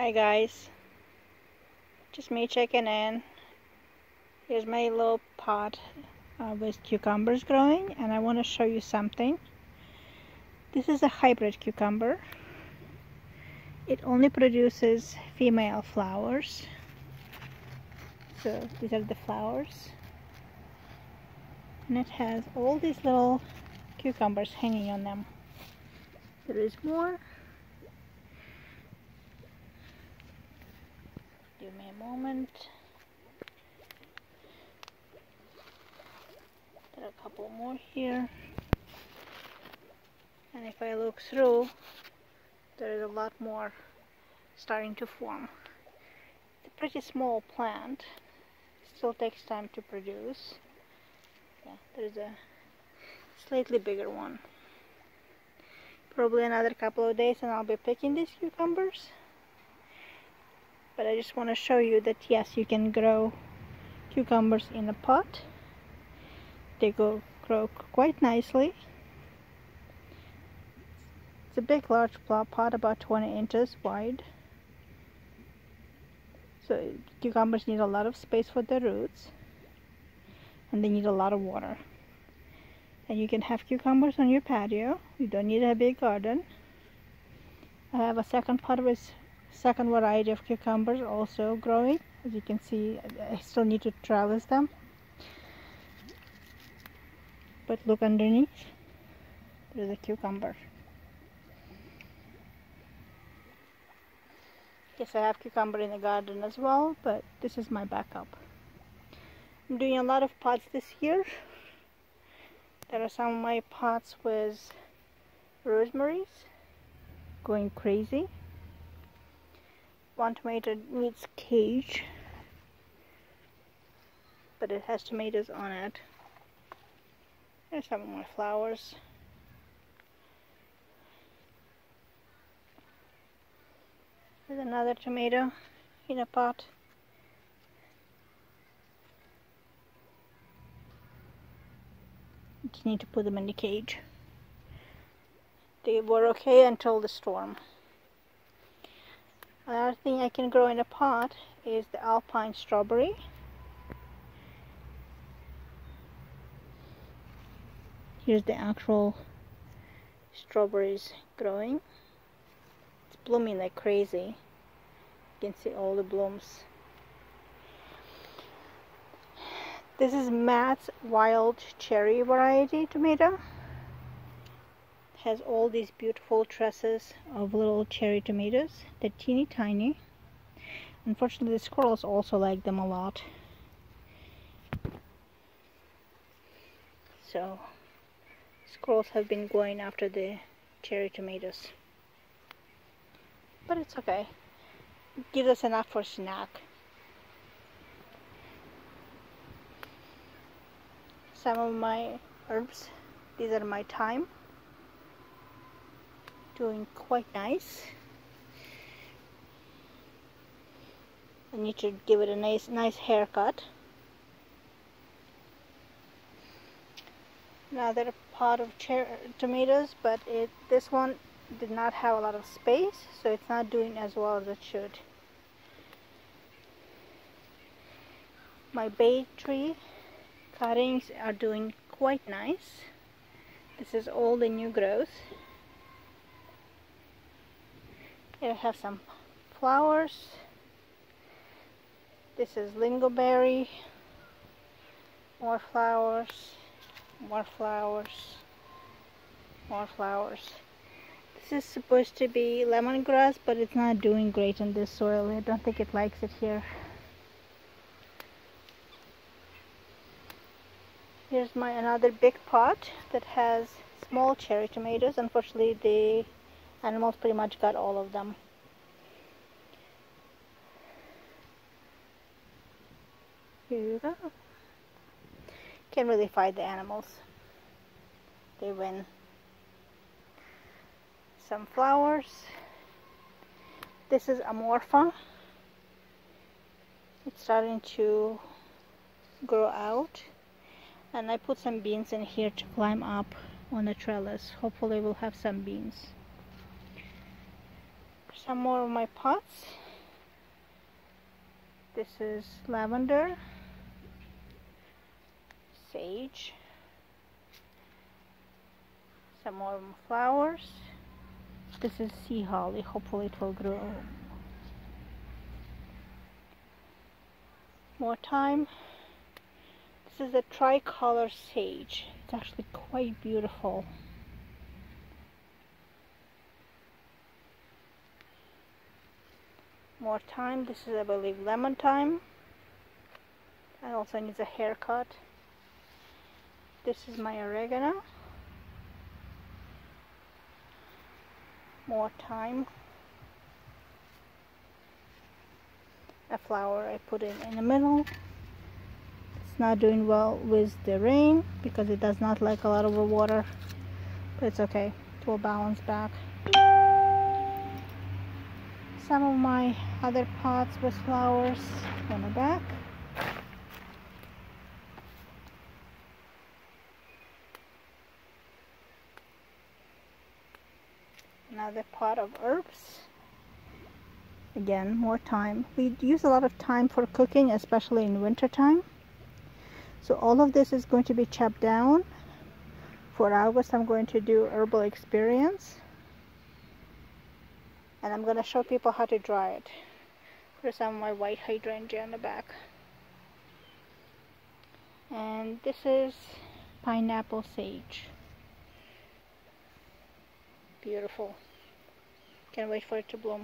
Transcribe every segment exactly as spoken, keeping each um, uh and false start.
Hi guys, just me checking in. Here's my little pot uh, with cucumbers growing, and I want to show you something. This is a hybrid cucumber. It only produces female flowers. So these are the flowers. And it has all these little cucumbers hanging on them. There is more. Give me a moment. There are a couple more here. And if I look through, there is a lot more starting to form. It's a pretty small plant. Still takes time to produce. Yeah, there's a slightly bigger one. Probably another couple of days and I'll be picking these cucumbers. But I just want to show you that yes, you can grow cucumbers in a pot. They go grow quite nicely. It's a big, large pot, about twenty inches wide. So cucumbers need a lot of space for their roots, and they need a lot of water. And you can have cucumbers on your patio. You don't need a big garden. I have a second pot with second variety of cucumbers also growing. As you can see, I still need to trellis them. But look underneath, there's a cucumber. Yes, I have cucumber in the garden as well, but this is my backup. I'm doing a lot of pots this year. There are some of my pots with rosemaries going crazy. One tomato needs cage, but it has tomatoes on it. There's some of my flowers. There's another tomato in a pot. Just need to put them in the cage. They were okay until the storm. Another thing I can grow in a pot is the alpine strawberry. Here's the actual strawberries growing. It's blooming like crazy. You can see all the blooms. This is Matt's Wild Cherry variety tomato. It has all these beautiful trusses of little cherry tomatoes. They're teeny tiny. Unfortunately, the squirrels also like them a lot. So squirrels have been going after the cherry tomatoes. But it's okay. It gives us enough for snack. Some of my herbs, these are my thyme. Doing quite nice. I need to give it a nice nice haircut. Another pot of tomatoes, but it this one did not have a lot of space, so it's not doing as well as it should. My bay tree cuttings are doing quite nice. This is all the new growth. Here I have some flowers. This is lingonberry. More flowers. More flowers. More flowers. This is supposed to be lemongrass, but it's not doing great in this soil. I don't think it likes it here. Here's my another big pot that has small cherry tomatoes. Unfortunately, the animals pretty much got all of them. Here you go. Can't really fight the animals. They win. Some flowers. This is Amorpha. It's starting to grow out. And I put some beans in here to climb up on the trellis. Hopefully we'll have some beans. Some more of my pots. This is lavender, sage, some more flowers. This is sea holly, hopefully it will grow. More thyme. This is a tricolor sage. It's actually quite beautiful. More thyme. This is, I believe, lemon thyme. It also needs a haircut. This is my oregano. More thyme. A flower I put it in the middle. It's not doing well with the rain because it does not like a lot of water, but it's okay. It will balance back. Some of my other pots with flowers on the back. Another pot of herbs. Again, more thyme. We use a lot of thyme for cooking, especially in winter time. So all of this is going to be chopped down. For August, I'm going to do herbal experience. And I'm going to show people how to dry it. There's some of my white hydrangea in the back. And this is pineapple sage. Beautiful. Can't wait for it to bloom.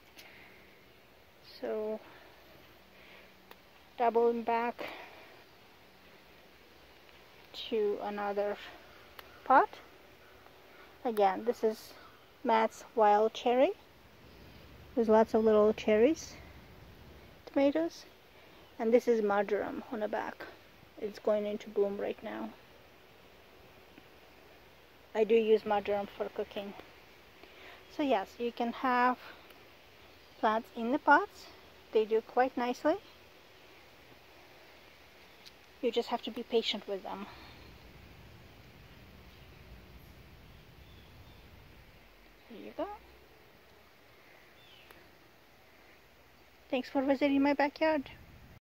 So, doubling back to another pot. Again, this is Matt's wild cherry. There's lots of little cherries, tomatoes, and this is marjoram on the back. It's going into bloom right now. I do use marjoram for cooking. So yes, you can have plants in the pots. They do quite nicely. You just have to be patient with them. There you go. Thanks for visiting my backyard.